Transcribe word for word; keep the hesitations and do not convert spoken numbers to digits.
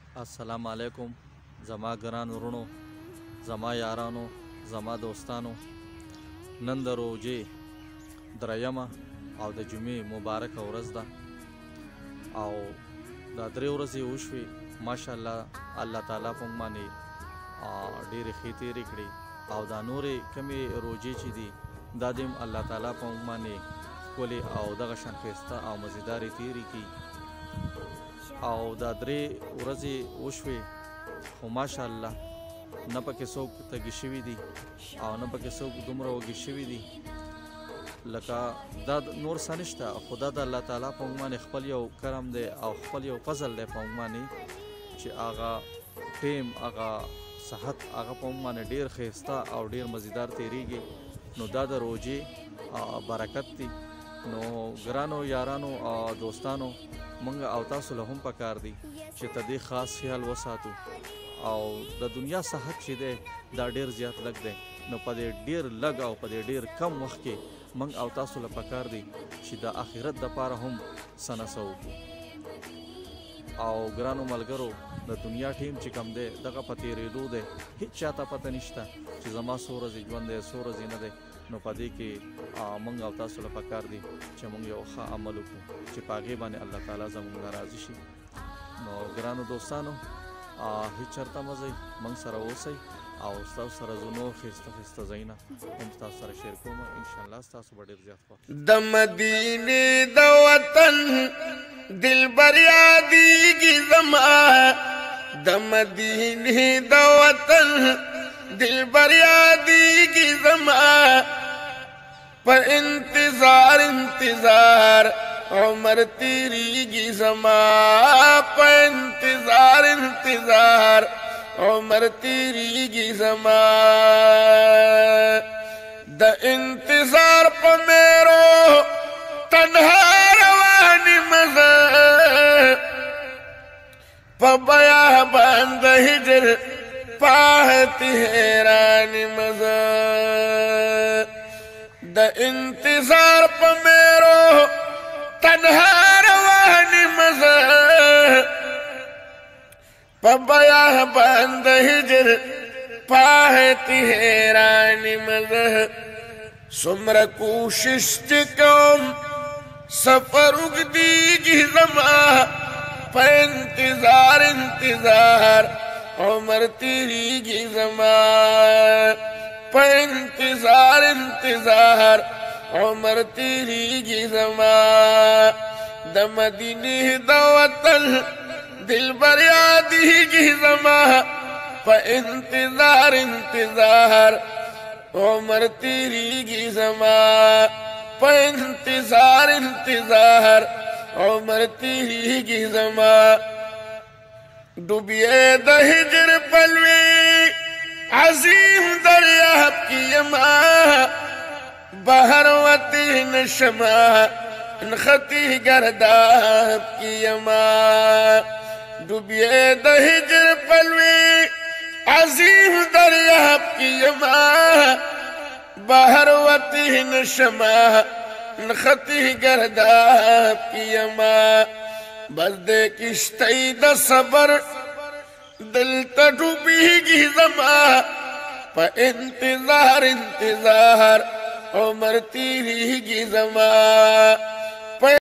السلام علیکم زما ګران ورونو، زما یارانو، زما دوستانو. نن د روژې دریمه او د جمعې مبارکه ورځ ده او دا درې ورځې وشوې. ماشاءالله الله تعالی په موږ باندې ډېرې ښې تېرې کړې او دا نورې کمې روژې چې دي دا دې هم الله تعالی په موږ باندې ښکلې او دغه شان ښایسته او مزیدارې تېرې کړي. او دا درې ورځې وشوې خو ماشاءالله نه پکې څوک تږي شوي دي او نه پکې څوک دومره وږي شوي دي. لکه دا نور څه نشته، خو دا د الله تعالی په موږ باندې خپل یو کرم دی او خپل یو فضل دی په موږ باندې چې هغه ټیم هغه صحت هغه په موږ باندې ډېر ښایسته او ډېر مزیدار تېرېږي. نو دا د روژې برکت دی. نو ګرانو یارانو او دوستانو، موږ او تاسو له هم پکار دی چې ته دې خاص خیال وساتو او د دنیا صحت چې دی دا ډېر زیات لږ دی. نو په دې ډېر لږ او په دې ډېر کم وخت کې موږ او تاسو له پکار دی چې د آخرت دپاره هم څه نه څه وکړو. او ګرانو ملګرو، د دنیا ټیم چې کم دی دغه په تېرېدو دی، هېڅ چاته پته نشته چې زما څو ورځې ژوند دی څو ورځې نه دی. نو په دې کې موږ او تاسو له پکار دی چې موږ یو ښه عمل وکړو چې په هغې باندې الله تعالی زموږ نه راضي شي. نو ګرانو دوستانو، هېڅ چېرته مه ځئ، موږ سره اوسئ او ستاسو سره زه نور ښایسته ښایسته ځایونه هم ستاسو سره شیر کوم. انشاءالله ستاسو به ډېر زیات خوښ د مدینې د وطن دلبر یادېږي زما، د مدینې د وطن دلبر یادېږي زما، په انتظار انتظار عمر تیریږي زما، په انتظار انتظار عمر تیریږي زما، د انتظار په میرو تنها رواني مزه، په بیابان د هجر پاهتی حیرانی مزه، د انتظار په میرو تنها رواني مزه، په بیابان د هجر پاهتی حیرانی مزه. څومره کوشش چې کوم سفر اوږدېږي زما، په انتظار انتظار عمر تیریږي زما، په انتظار انتظار عمر تیریږي زما، د مدینې د وطن دلبر یادېږي زما، په انتظار انتظار عمر تیریږي زما، په انتظار انتظار عمر تیریږي زما. ډوبیې د هجر پلوي عظیم دریاب کې یما، بهر وتی نشما نختی گرداب کې یما، ډوبیې د هجر پلوي عظیم دریاب کې یما، بهر وتی نشما نختی گرداب کې یما، بس دې کشتۍ د صبر دلته ډوبېږي زما، په انتظار انتظار عمر تیریږي زما.